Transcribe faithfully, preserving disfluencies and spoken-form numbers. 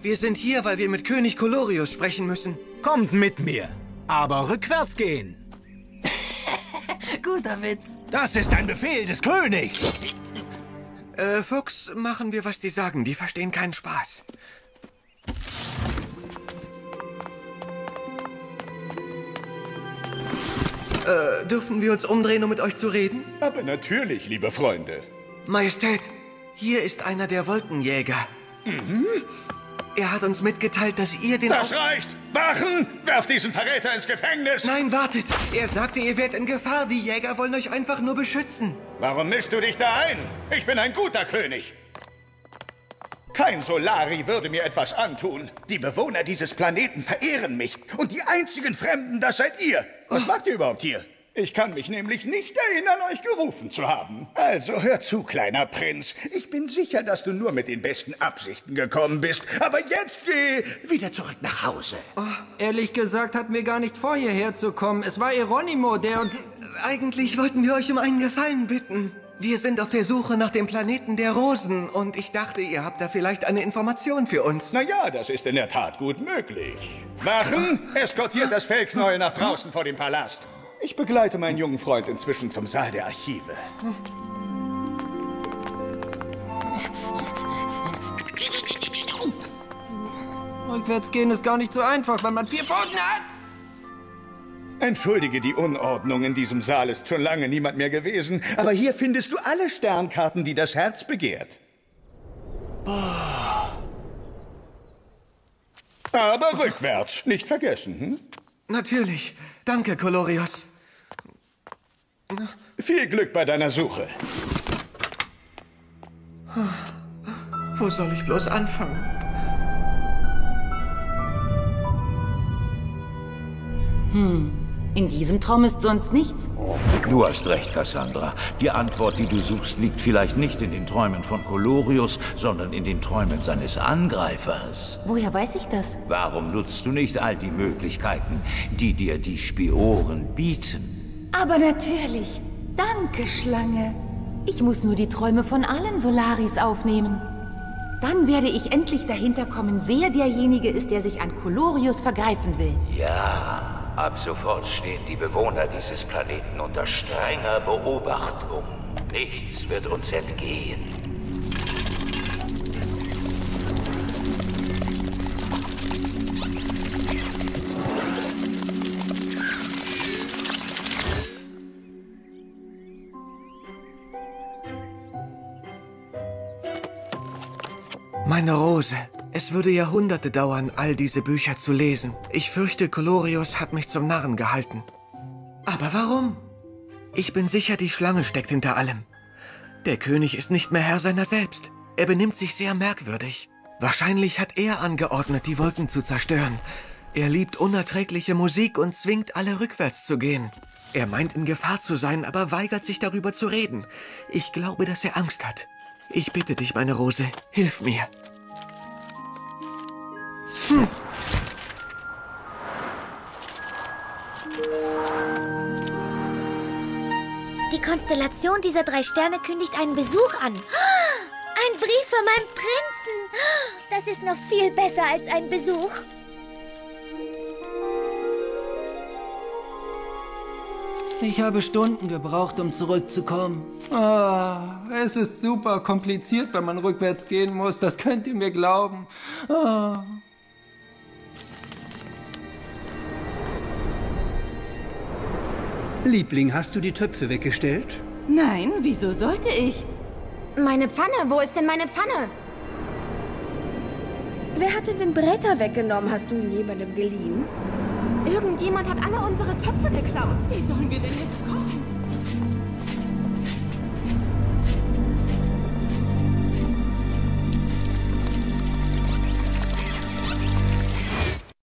Wir sind hier, weil wir mit König Kolorius sprechen müssen. Kommt mit mir, aber rückwärts gehen. Guter Witz. Das ist ein Befehl des Königs. Äh, Fuchs, machen wir, was die sagen. Die verstehen keinen Spaß. Äh, dürfen wir uns umdrehen, um mit euch zu reden? Aber natürlich, liebe Freunde. Majestät, hier ist einer der Wolkenjäger. Mhm. Er hat uns mitgeteilt, dass ihr den... Das reicht! Wachen! Werft diesen Verräter ins Gefängnis! Nein, wartet! Er sagte, ihr wärt in Gefahr. Die Jäger wollen euch einfach nur beschützen. Warum mischst du dich da ein? Ich bin ein guter König. Kein Solari würde mir etwas antun. Die Bewohner dieses Planeten verehren mich. Und die einzigen Fremden, das seid ihr. Was macht ihr überhaupt hier? Ich kann mich nämlich nicht erinnern, euch gerufen zu haben. Also hör zu, kleiner Prinz. Ich bin sicher, dass du nur mit den besten Absichten gekommen bist. Aber jetzt geh wieder zurück nach Hause. Oh, ehrlich gesagt hatten wir gar nicht vor, hierher zu kommen. Es war Eronimo, der uns... Eigentlich wollten wir euch um einen Gefallen bitten. Wir sind auf der Suche nach dem Planeten der Rosen und ich dachte, ihr habt da vielleicht eine Information für uns. Na ja, das ist in der Tat gut möglich. Wachen, eskortiert das Fellknäuel nach draußen vor dem Palast. Ich begleite meinen jungen Freund inzwischen zum Saal der Archive. Rückwärts gehen ist gar nicht so einfach, wenn man vier Pfoten hat. Entschuldige die Unordnung, in diesem Saal ist schon lange niemand mehr gewesen. Aber hier findest du alle Sternkarten, die das Herz begehrt. Oh. Aber rückwärts, nicht vergessen, hm? Natürlich. Danke, Kolorius. Viel Glück bei deiner Suche. Wo soll ich bloß anfangen? Hm. In diesem Traum ist sonst nichts. Du hast recht, Cassandra. Die Antwort, die du suchst, liegt vielleicht nicht in den Träumen von Kolorius, sondern in den Träumen seines Angreifers. Woher weiß ich das? Warum nutzt du nicht all die Möglichkeiten, die dir die Spioren bieten? Aber natürlich. Danke, Schlange. Ich muss nur die Träume von allen Solaris aufnehmen. Dann werde ich endlich dahinter kommen, wer derjenige ist, der sich an Kolorius vergreifen will. Ja. Ab sofort stehen die Bewohner dieses Planeten unter strenger Beobachtung. Nichts wird uns entgehen. Meine Rose. Es würde Jahrhunderte dauern, all diese Bücher zu lesen. Ich fürchte, Kolorius hat mich zum Narren gehalten. Aber warum? Ich bin sicher, die Schlange steckt hinter allem. Der König ist nicht mehr Herr seiner selbst. Er benimmt sich sehr merkwürdig. Wahrscheinlich hat er angeordnet, die Wolken zu zerstören. Er liebt unerträgliche Musik und zwingt alle rückwärts zu gehen. Er meint, in Gefahr zu sein, aber weigert sich, darüber zu reden. Ich glaube, dass er Angst hat. Ich bitte dich, meine Rose, hilf mir. Hm. Die Konstellation dieser drei Sterne kündigt einen Besuch an. Ein Brief für meinen Prinzen. Das ist noch viel besser als ein Besuch. Ich habe Stunden gebraucht, um zurückzukommen. Ah, es ist super kompliziert, wenn man rückwärts gehen muss. Das könnt ihr mir glauben. Ah. Liebling, hast du die Töpfe weggestellt? Nein, wieso sollte ich? Meine Pfanne, wo ist denn meine Pfanne? Wer hat denn den Bretter weggenommen? Hast du ihn jemandem geliehen? Irgendjemand hat alle unsere Töpfe geklaut. Wie sollen wir denn jetzt kochen?